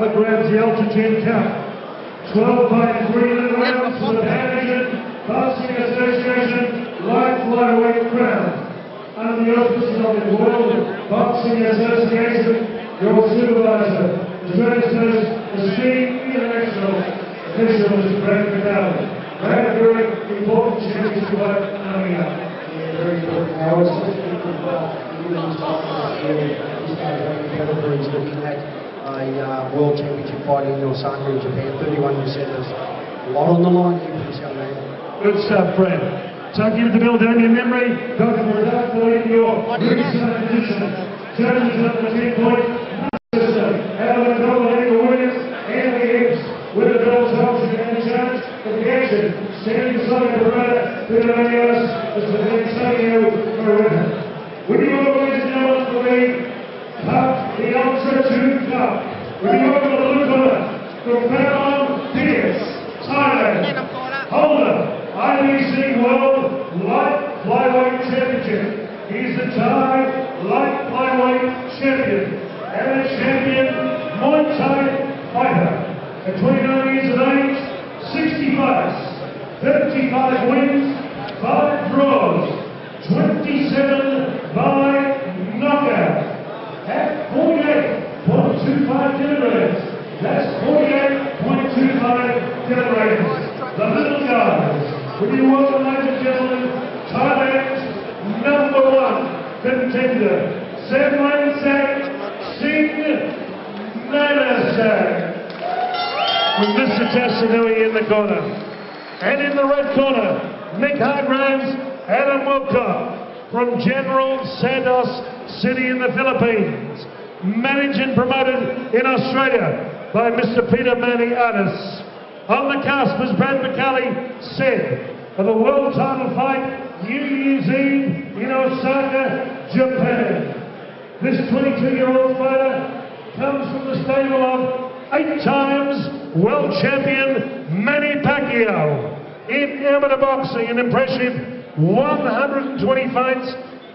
Alpha grabs the Altitude Cup. 12 by 3 rounds for the Pan-Asian Boxing Association Light Flyweight Crown. Under the auspices of the World Boxing Association, your supervisor, Australia's esteemed international official, Mr. Brad McCallum. Brad, very important championship fight coming up. Yeah, very important hours. He's looking at a World Championship fight in Osaka in Japan. 31 new centres. A lot on the line here for this young man. Good stuff, Brad. Tuck you to build down your memory. Dr. Murdoch, in your ringside position. Judges up the 10-point system. Alan Dominator Williams and the Apes with the bells option and the chance of the action. Standing beside the brother, Peter Manias, Mr. Antonio Moreno. Would you all, ladies and gentlemen, for me, Cup, the Altitude Cup. Would you welcome the blue corner from Panama, Pierce, Thailand, holder, IBC World Light Flyweight Championship. He's the Thai Light Flyweight Champion and a champion Muay Thai fighter. At 29 years of age, 60 fights, 35 wins, 5 draws, 27 by knockout. At 48.25 kilograms. That's 48.25 kilograms. The little guys. Would you welcome, ladies and gentlemen, Thailand's #1 contender, Samransak Singh Nanasak. With Mr. Tassanui in the corner. And in the red corner, Mick Hargraves, Adam Wilcock from General Santos City in the Philippines. Managed and promoted in Australia by Mr. Peter Maniatis. On the cusp, as Brad McCulley said, of a world title fight New Year's Eve in Osaka, Japan. This 22-year-old fighter comes from the stable of 8 times world champion Manny Pacquiao. In amateur boxing, an impressive 120 fights,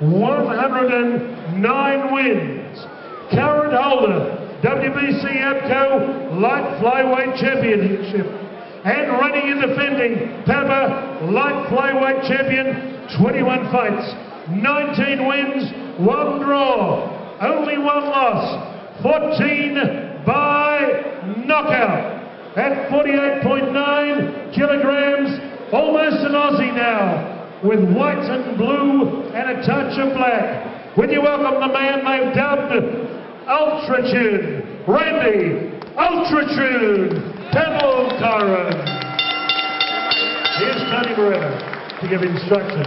109 wins. Current holder, WBC ABCO Light Flyweight Championship. And running and defending PAPA Light Flyweight Champion, 21 fights, 19 wins, 1 draw, only 1 loss, 14 by knockout. At 48.9 kilograms, almost an Aussie now, with white and blue and a touch of black. Would you welcome the man they've dubbed Ultratune, Randy Ultratune Pendlecaran. Here's Tony Moreno to give instructions.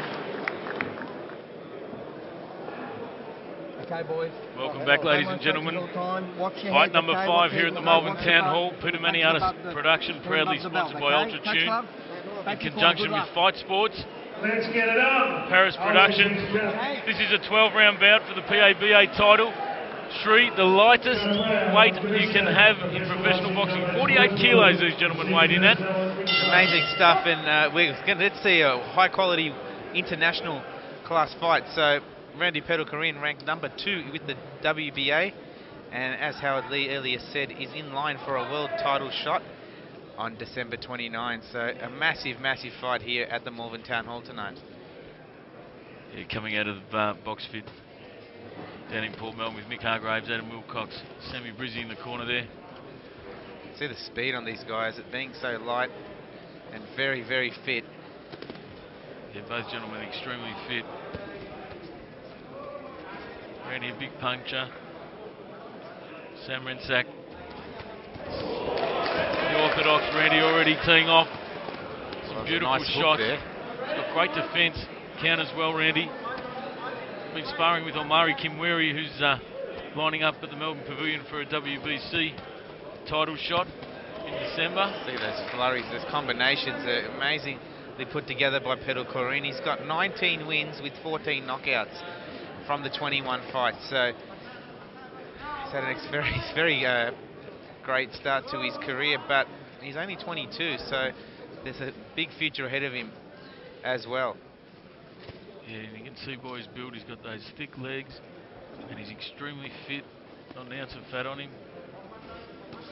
Okay, boys. Welcome back, ladies and gentlemen. Fight number 5 here at the Melbourne Town Hall. Peter Maniatis production, proudly sponsored by Ultratune, in conjunction with Fight Sports. Let's get it on. Paris Productions. This is a 12-round bout for the PABA title. Shri, the lightest weight you can have in professional boxing. 48 kilos these gentlemen weighed in at. Amazing stuff, and let's see a high-quality international class fight. So Randy Pendlecaran ranked number 2 with the WBA, and as Howard Lee earlier said, is in line for a world title shot on December 29. So a massive, massive fight here at the Melbourne Town Hall tonight. Yeah, coming out of BoxFit down in Port Melbourne with Mick Hargraves, Adam Wilcox, Sammy Brizzy in the corner there. See the speed on these guys, it being so light and very, very fit. Yeah, both gentlemen extremely fit. Randy a big puncher. Samransak, the orthodox Randy already teeing off. Some beautiful shots. He's got great defence. Counters well, Randy. Been sparring with Omari Kimweri, who's lining up at the Melbourne Pavilion for a WBC title shot in December. See those flurries, those combinations are amazingly put together by Pendlecaran. He's got 19 wins with 14 knockouts from the 21 fights. So he's had a very great start to his career, but he's only 22, so there's a big future ahead of him as well. Yeah, and you can see by his build, he's got those thick legs, and he's extremely fit, not an ounce of fat on him.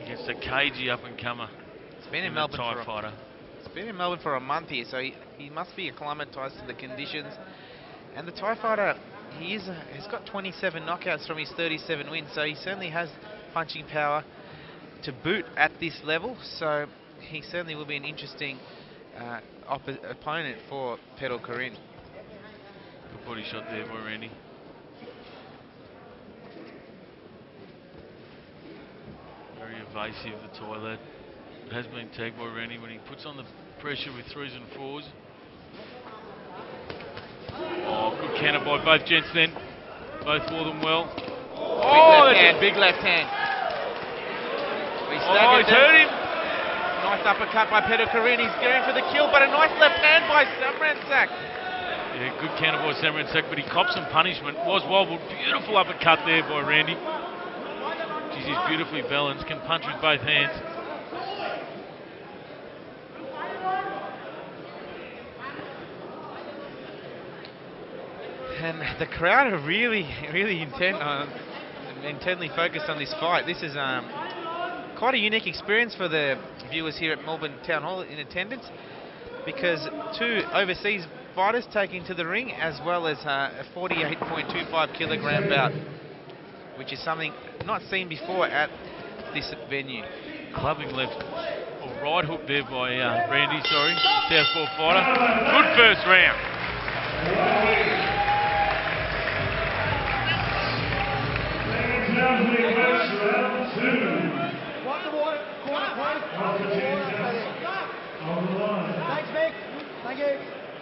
against a cagey up-and-comer. It's been in a Melbourne TIE fighter. It's been in Melbourne for a month here, so he must be acclimatised to the conditions. And the TIE fighter, he's got 27 knockouts from his 37 wins, so he certainly has punching power to boot at this level. So he certainly will be an interesting opponent for Pedal Corinne. Good body shot there by Randy. Very evasive, the Thai lad. Has been tagged by Randy when he puts on the pressure with 3s and 4s. Oh, good counter by both gents then. Both wore them well. Big left hand. He's hurt him. Nice uppercut by Pedal Corinne. He's going for the kill, but a nice left hand by Samransak. Yeah, good counter by Samransak, but he copped some punishment. Was wobbled. Beautiful uppercut there by Randy. Jeez, he's beautifully balanced. Can punch with both hands. And the crowd are really intently focused on this fight. This is quite a unique experience for the viewers here at Melbourne Town Hall in attendance, because 2 overseas fighters taking to the ring, as well as a 48.25 kilogram bout, which is something not seen before at this venue. Clubbing left or right hook there by Randy, sorry, southpaw fighter. Good first round. Round 2. Walk the water, corner, please. On the line. Thanks, Vic. Thank you.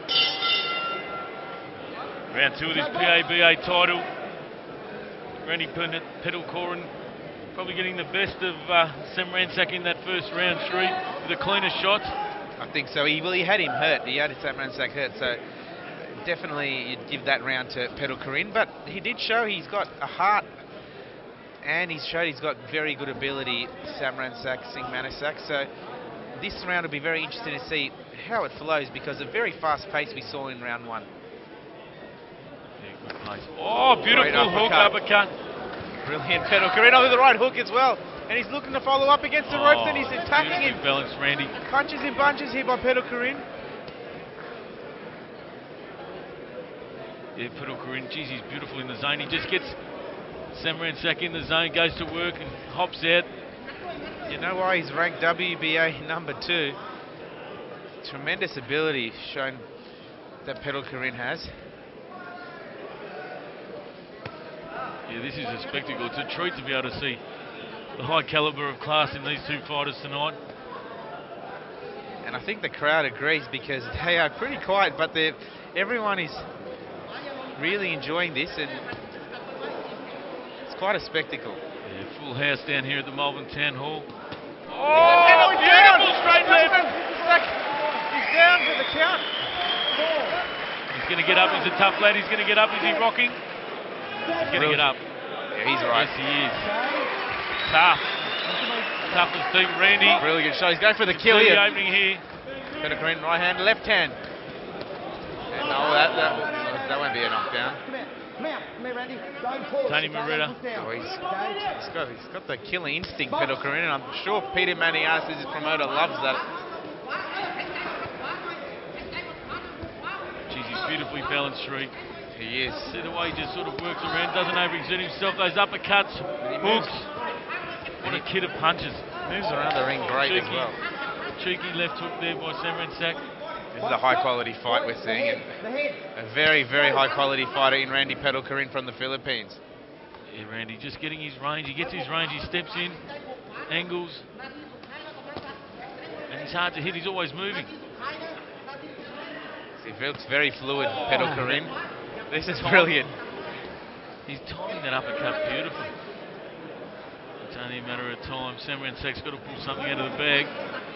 Round 2 of this PABA title. Randy Pedal Corinne probably getting the best of Samransak in that first round, Street, with the cleaner shots. I think so. He had him hurt. He had Samransak hurt, so definitely you'd give that round to Pedal Corinne. But he did show he's got a heart, and he's showed he's got very good ability, Samransak Singh Manasak. So this round will be very interesting to see how it flows, because a very fast pace we saw in round 1. Yeah, good place. Oh, beautiful hook uppercut. Brilliant Pedal Corinne with the right hook as well. And he's looking to follow up against the ropes, and he's attacking him. Balanced, Randy. Punches and bunches here by Pedal Corinne. Yeah, Pedal Corinne, geez, he's beautiful in the zone. He just gets Samransak in the zone, goes to work and hops out. You know why he's ranked WBA number 2? Tremendous ability shown that Pedal Corinne has. Yeah, this is a spectacle. It's a treat to be able to see the high caliber of class in these 2 fighters tonight. And I think the crowd agrees, because they are pretty quiet, but everyone is really enjoying this, and it's quite a spectacle. Yeah, full house down here at the Melbourne Town Hall. Oh, beautiful straight left. He's down for the count. He's going to get up. He's a tough lad. He's going to get up. Is he rocking? He's going to get up. Yeah, he's right. Yes, he is. Tough. Tough as Steve Randy. Really good shot. He's going for the kill The here. opening here. Pedal Corinne, right hand, left hand. And no, that won't be a knockdown. Come here, Randy. Don't pull. Tony Moretta. Oh, he's got the killing instinct, Pedal Corinne, and I'm sure Peter Maniatis, his promoter, loves that. Jeez, he's beautifully balanced, Street. He is. See the way he just sort of works around, doesn't overexert himself. Those uppercuts, hooks. What a kid of punches. Moves around the ring great as well. Cheeky left hook there by Samransak. This is a high-quality fight we're seeing, and a very, very high-quality fighter in Randy Pedal Corinne from the Philippines. Yeah, Randy just getting his range. He gets his range, he steps in, angles, and he's hard to hit. He's always moving. He looks very fluid, Pedal Corinne. This is brilliant. He's timing that uppercut beautifully. It's only a matter of time. Samransak's got to pull something out of the bag.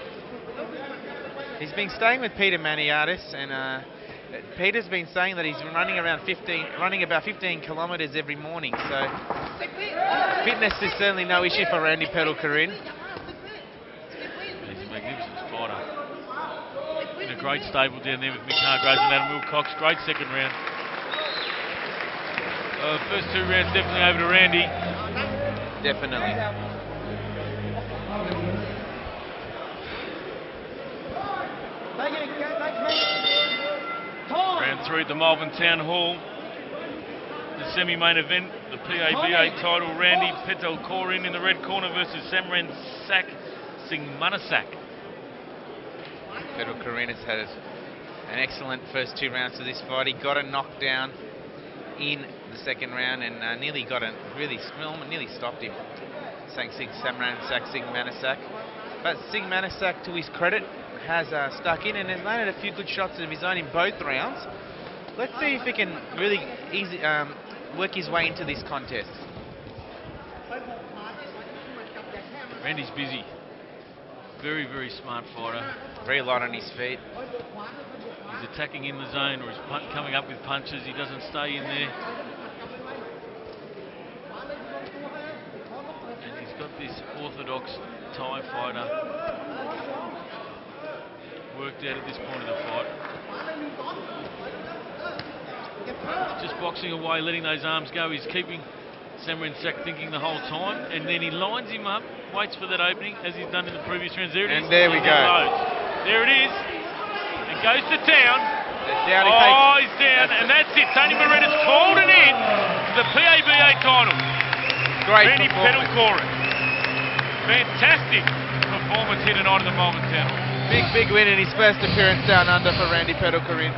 He's been staying with Peter Maniatis, and Peter's been saying that he's running about 15 kilometres every morning. So fitness is certainly no issue for Randy Pedal Corinne. He's a magnificent fighter. In a great stable down there with Mick Hargraves and Adam Wilcox. Great second round. First 2 rounds definitely over to Randy. Definitely. Okay, thanks, mate. Time. Round 3 at the Melbourne Town Hall. The semi-main event, the PABA title, Randy Petelkorin in the red corner versus Samran Sak Singh Manasak. Petelkorin has had an excellent first 2 rounds of this fight. He got a knockdown in the second round and nearly stopped him. Samran Sak Singh Manasak. But Singh Manasak, to his credit, has stuck in and has landed a few good shots of his own in both rounds. Let's see if he can really work his way into this contest. Randy's busy. Very, very smart fighter. Very light on his feet. He's attacking in the zone or he's coming up with punches. He doesn't stay in there. And he's got this orthodox Thai fighter worked out at this point of the fight. Just boxing away, letting those arms go. He's keeping Samran Sak thinking the whole time, and then he lines him up, waits for that opening as he's done in the previous rounds. There it is. And there we go. There it is. It goes to town. Down, he's down, and that's it. Tony Moretta's called it in to the PABA title. Great Randy performance. Petelkorin. Fantastic performance here tonight in the Melbourne Town Hall. Big win in his first appearance down under for Randy Petelkorin.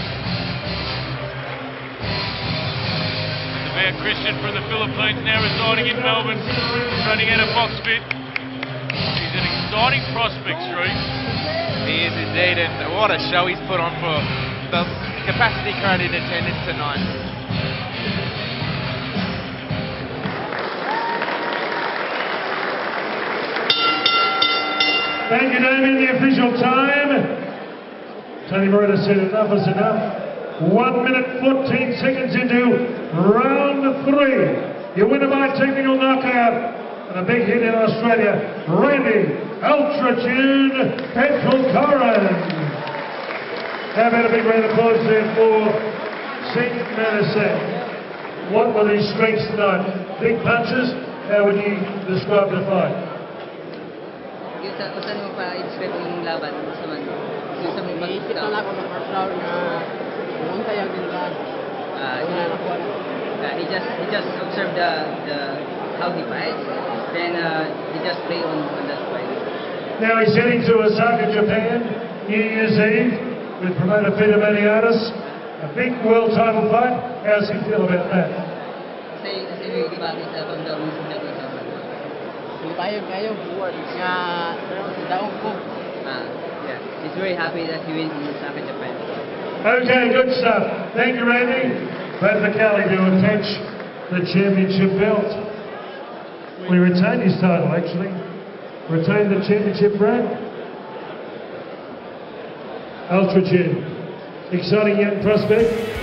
Devout Christian from the Philippines, now residing in Melbourne, running out of box fit. He's an exciting prospect, Street. He is indeed, and what a show he's put on for the capacity crowd in attendance tonight. Thank you, Damien. The official time. Tony Moretta said enough is enough. 1 minute 14 seconds into round 3. You win by technical knockout and a big hit in Australia. Randy Ultra Tune Petelkorin. How about a big round of applause there for Singh Manasak? What were his strengths tonight? Big punches. How would you describe the fight? Saan mo pa i-describe yung laban sa man? Yung sa mga Iisip lang ako ng first round na pumunta yung din ka. He just observed how he fights, then he just play on that fight. Now he's heading to Osaka, Japan, New Year's Eve, with promoter Peter Maniatis. A big world title fight. How does he feel about that? Kasi may ibagi sa pagdawin sa dapat sa man. Hindi tayo buwan nga daong ko. Yeah, he's very happy that he wins in Osaka, Japan. Okay, good stuff. Thank you, Randy. Brad McCallie to attach the championship belt. We retained his title, actually. Retained the championship, Brad. Ultra Tune. Exciting young prospect.